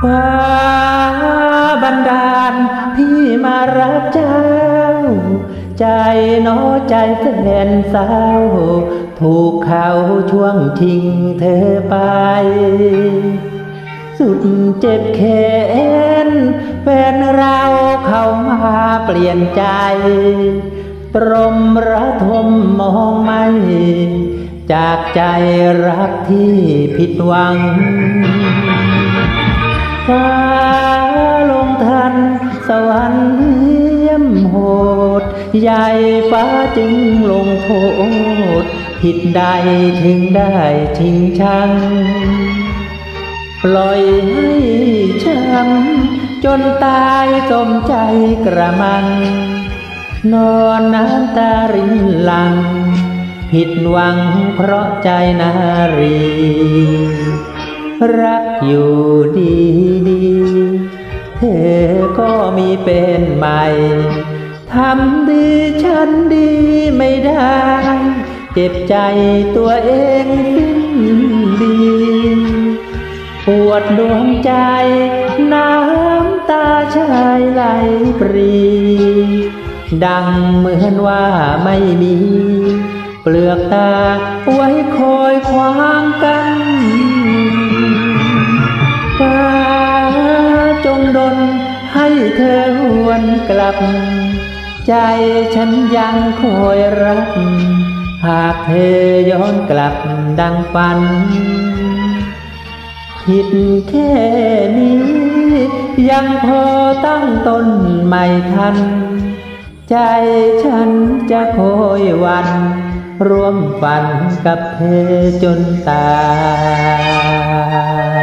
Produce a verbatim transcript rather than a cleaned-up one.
ฟ้าบันดาลพี่มารักเจ้าใจน้อใจแสนเศร้าถูกเขาช่วงชิงเธอไปสุดเจ็บแค้นแฟนเราเข้ามาเปลี่ยนใจตรมระทมมองไม่จากใจรักที่ผิดหวังฟ้าลงทันสวรรค์เยี่ยมโหดใหญ่ฟ้าจึงลงโทษผิดใดถึงได้ทิ้งชังปล่อยให้ช้ำจนตายสมใจกระมังนอนน้ำตารินหลังผิดหวังเพราะใจนารีรักอยู่ดีดีเธอก็มีเป็นใหม่ทำดีฉันดีไม่ได้เจ็บใจตัวเองสิ้นดีปวดดวงใจน้ำตาชายไหลปรีดังเหมือนว่าไม่มีเปลือกตาไว้คอยขวางกันฟ้าจงดลให้เธอหวนกลับใจฉันยังคอยรักหากเธอย้อนกลับดังฝันผิดแค่นี้ยังพอตั้งต้นใหม่ทันใจฉันจะคอยวันร่วมฝันกับเธอจนตาย